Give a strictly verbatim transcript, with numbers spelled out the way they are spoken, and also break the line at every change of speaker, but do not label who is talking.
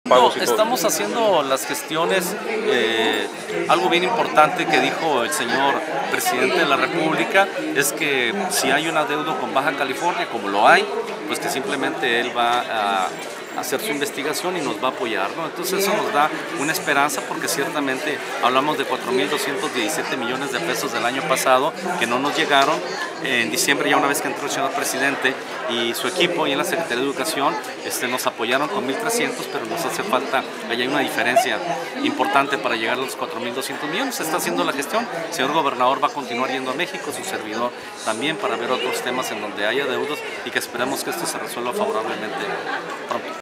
No, estamos haciendo las gestiones, eh, algo bien importante que dijo el señor presidente de la República es que si hay un adeudo con Baja California, como lo hay, pues que simplemente él va a hacer su investigación y nos va a apoyar, ¿no? Entonces eso nos da una esperanza porque ciertamente hablamos de cuatro mil doscientos diecisiete millones de pesos del año pasado que no nos llegaron. En diciembre, ya una vez que entró el señor presidente y su equipo y en la Secretaría de Educación este, nos apoyaron con mil trescientos, pero nos hace falta, allá hay una diferencia importante para llegar a los cuatro mil doscientos millones. Se está haciendo la gestión, el señor gobernador va a continuar yendo a México, su servidor también, para ver otros temas en donde haya deudos y que esperemos que esto se resuelva favorablemente pronto.